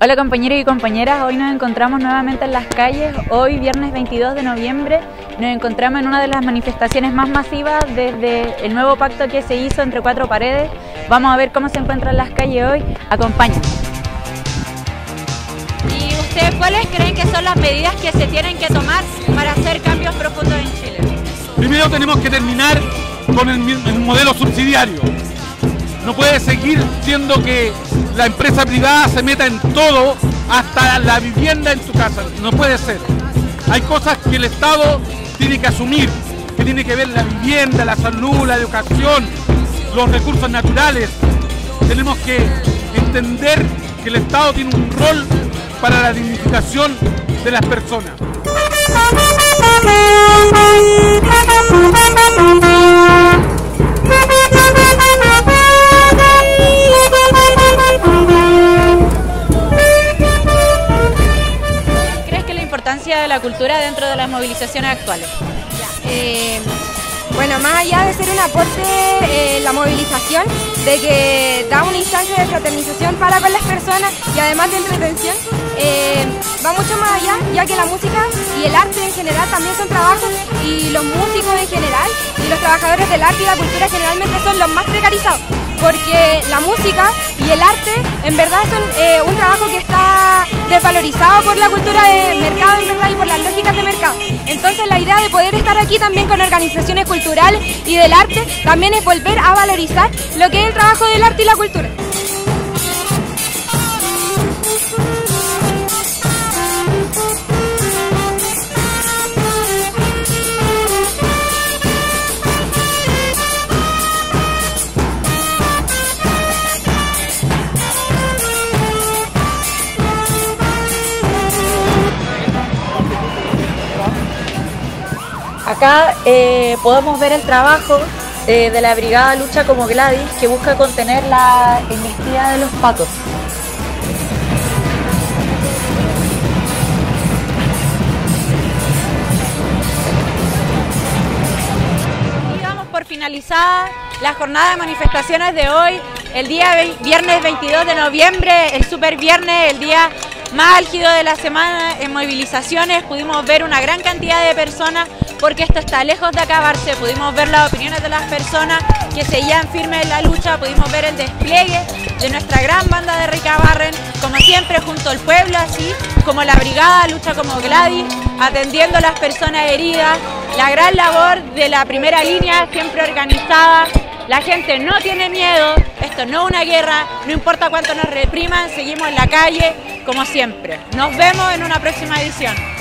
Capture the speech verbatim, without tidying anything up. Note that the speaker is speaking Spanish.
Hola compañeros y compañeras, hoy nos encontramos nuevamente en las calles. Hoy, viernes veintidós de noviembre, nos encontramos en una de las manifestaciones más masivas desde el nuevo pacto que se hizo entre cuatro paredes. Vamos a ver cómo se encuentran las calles hoy. Acompáñanos. ¿Y ustedes cuáles creen que son las medidas que se tienen que tomar para hacer cambios profundos en Chile? Primero tenemos que terminar con el, el modelo subsidiario. No puede seguir siendo que la empresa privada se meta en todo, hasta la vivienda en tu casa. No puede ser. Hay cosas que el Estado tiene que asumir, que tiene que ver la vivienda, la salud, la educación, los recursos naturales. Tenemos que entender que el Estado tiene un rol para la dignificación de las personas. De la cultura dentro de las movilizaciones actuales. Eh, bueno, más allá de ser un aporte, eh, la movilización, de que da una instancia de fraternización para con las personas y además de entretención, eh, va mucho más allá, ya que la música y el arte en general también son trabajos, y los músicos en general y los trabajadores del arte y la cultura generalmente son los más precarizados, porque la música y el arte en verdad son eh, un trabajo que está desvalorizado por la cultura de mercado en verdad y por las lógicas de mercado. Entonces la idea de poder estar aquí también con organizaciones culturales y del arte también es volver a valorizar lo que es el trabajo del arte y la cultura. Acá eh, podemos ver el trabajo eh, de la Brigada Lucha como Gladys, que busca contener la embestida de los pacos. Y damos por finalizada la jornada de manifestaciones de hoy, el día viernes veintidós de noviembre, el super viernes, el día más álgido de la semana en movilizaciones. Pudimos ver una gran cantidad de personas, porque esto está lejos de acabarse. Pudimos ver las opiniones de las personas que seguían firmes en la lucha, pudimos ver el despliegue de nuestra gran banda de Ricabarren, como siempre junto al pueblo, así como la Brigada Lucha como Gladys, atendiendo a las personas heridas, la gran labor de la primera línea, siempre organizada. La gente no tiene miedo, esto no es una guerra, no importa cuánto nos repriman, seguimos en la calle como siempre. Nos vemos en una próxima edición.